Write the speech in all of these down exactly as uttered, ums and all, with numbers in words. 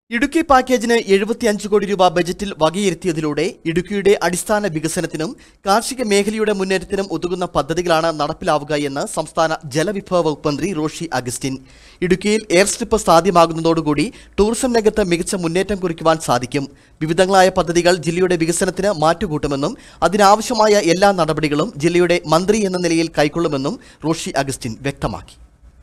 ഇടുക്കി പാക്കേജിന് എഴുപത്തിയഞ്ച് കോടി രൂപ ബജറ്റിൽ വകയിരുത്തിയതിലൂടെ ഇടുക്കിയുടെ അടിസ്ഥാന വികസനത്തിനും കാർഷിക മേഖലയുടെ മുന്നേറ്റത്തിനും ഉതകുന്ന പദ്ധതികളാണ് നടപ്പിലാവുക എന്ന് സംസ്ഥാന ജലവിഭവ വകുപ്പ് മന്ത്രി റോഷി അഗസ്റ്റിൻ. ഇടുക്കിയിൽ എയർ സ്ട്രിപ്പ് സാധ്യമാകുന്നതോടുകൂടി ടൂറിസം രംഗത്ത് മികച്ച മുന്നേറ്റം കുറിക്കുവാൻ സാധിക്കും. വിവിധങ്ങളായ പദ്ധതികൾ ജില്ലയുടെ വികസനത്തിന് മാറ്റുകൂട്ടുമെന്നും അതിനാവശ്യമായ എല്ലാ നടപടികളും ജില്ലയുടെ മന്ത്രി എന്ന നിലയിൽ കൈക്കൊള്ളുമെന്നും റോഷി അഗസ്റ്റിൻ വ്യക്തമാക്കി.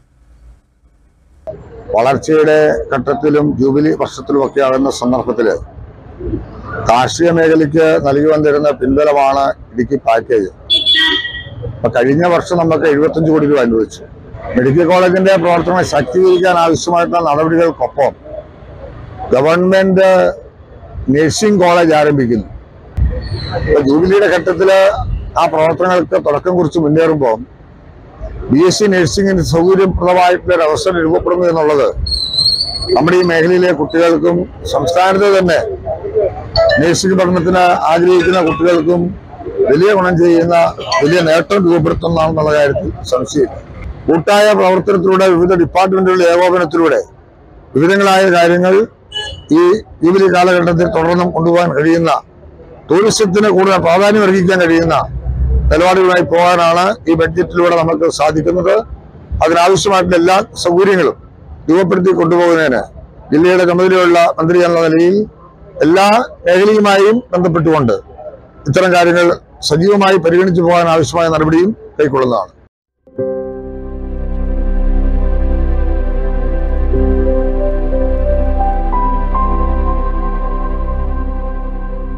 വളർച്ചയുടെ ഘട്ടത്തിലും ജൂബിലി വർഷത്തിലുമൊക്കെ ആകുന്ന സന്ദർഭത്തിൽ കാർഷിക മേഖലയ്ക്ക് നൽകി വന്നിരുന്ന പിൻബലമാണ് ഇടുക്കി പാക്കേജ്. അപ്പൊ കഴിഞ്ഞ വർഷം നമുക്ക് എഴുപത്തഞ്ച് കോടി രൂപ അനുവദിച്ചു. മെഡിക്കൽ കോളേജിന്റെ പ്രവർത്തനം ശാക്തീകരിക്കാൻ ആവശ്യമായിട്ടുള്ള നടപടികൾക്കൊപ്പം ഗവൺമെന്റ് നഴ്സിംഗ് കോളേജ് ആരംഭിക്കുന്നു. അപ്പൊ ജൂബിലിയുടെ ഘട്ടത്തില് ആ പ്രവർത്തനങ്ങൾക്ക് തുടക്കം കുറിച്ച് മുന്നേറുമ്പോൾ ബി എസ് സി നഴ്സിംഗിന് സൗകര്യപ്രദമായിട്ടുള്ള ഒരു അവസരം രൂപപ്പെടുന്നു എന്നുള്ളത് നമ്മുടെ ഈ മേഖലയിലെ കുട്ടികൾക്കും സംസ്ഥാനത്ത് തന്നെ നഴ്സിംഗ് പഠനത്തിന് ആഗ്രഹിക്കുന്ന കുട്ടികൾക്കും വലിയ ഗുണം ചെയ്യുന്ന വലിയ നേട്ടം രൂപപ്പെടുത്തുന്നതാണെന്നുള്ള കാര്യത്തിൽ സംശയമില്ല. കൂട്ടായ പ്രവർത്തനത്തിലൂടെ വിവിധ ഡിപ്പാർട്ട്മെന്റുകളുടെ ഏകോപനത്തിലൂടെ വിവിധങ്ങളായ കാര്യങ്ങൾ ഈ ജൂബിലി കാലഘട്ടത്തിൽ തുടർന്നും കൊണ്ടുപോകാൻ കഴിയുന്ന, ടൂറിസത്തിന് കൂടുതൽ പ്രാധാന്യം അർഹിക്കാൻ കഴിയുന്ന നിലപാടുകളായി പോകാനാണ് ഈ ബഡ്ജറ്റിലൂടെ നമുക്ക് സാധിക്കുന്നത്. അതിനാവശ്യമായിട്ടുള്ള എല്ലാ സൗകര്യങ്ങളും രൂപപ്പെടുത്തി കൊണ്ടുപോകുന്നതിന് ജില്ലയുടെ ചുമതലയുള്ള മന്ത്രി എന്ന നിലയിൽ എല്ലാ മേഖലയുമായും ബന്ധപ്പെട്ടുകൊണ്ട് ഇത്തരം കാര്യങ്ങൾ സജീവമായി പരിഗണിച്ചു പോകാൻ ആവശ്യമായ നടപടിയും കൈക്കൊള്ളുന്നതാണ്.